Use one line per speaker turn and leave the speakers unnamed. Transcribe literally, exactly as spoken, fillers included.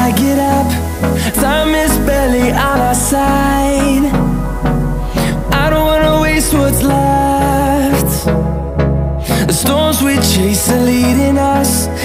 I get up, time is barely on our side. I don't wanna waste what's left. The storms we chase are leading us,